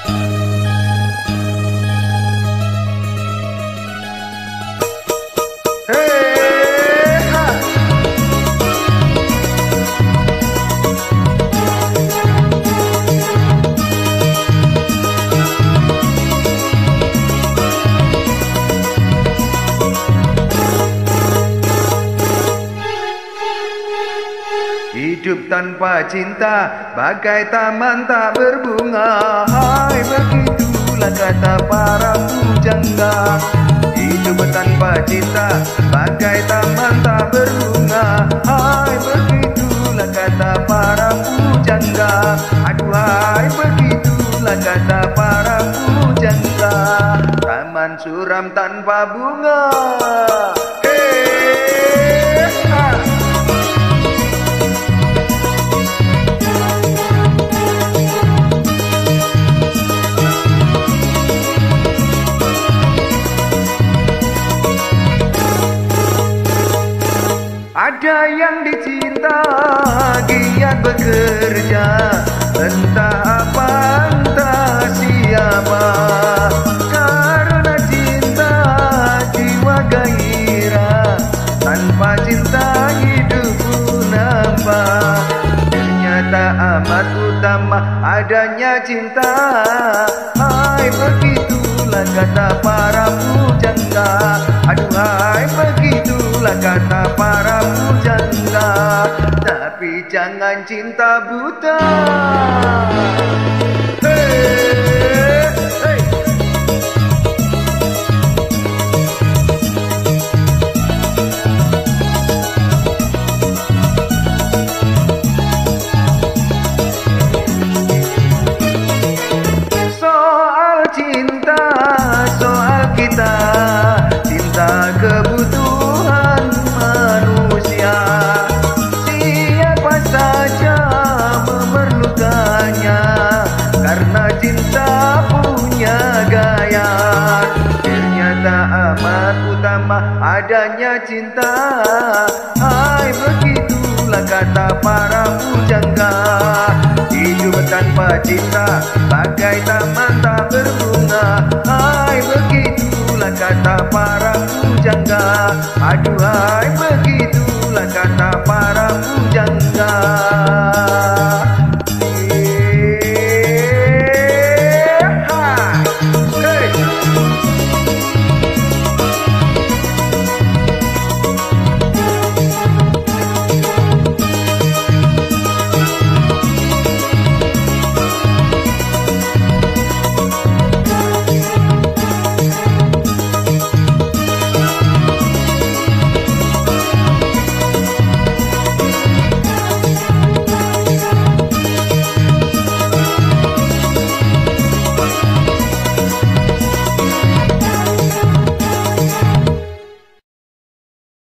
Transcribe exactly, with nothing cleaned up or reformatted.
Hidup tanpa cinta bagai taman tak berbunga. Hai, begitulah kata para pujangga. Hidup tanpa cinta bagai taman tak berbunga. Hai, begitulah kata para pujangga. Aduhai, begitulah kata para pujangga. Taman suram tanpa bunga. Hey, ah. Ada yang dicinta giat bekerja, entah apa entah siapa. Karena cinta jiwa gairah, tanpa cinta hidupku nampak. Ternyata amat utama adanya cinta. Hai, begitulah kata para pujangga. Aduhai, begitulah kata para pujangga. Tapi jangan cinta buta. Hey, hey. Soal cinta, soal kita, cinta kebutuhan manusia. Siapa saja memerlukannya, karena cinta punya gaya. Ternyata amat utama adanya cinta. Hai, begitulah kata para pujangga. Hidup tanpa cinta bagai taman tak berbunga. Hai, begitulah kata para pujangga. Aduhai.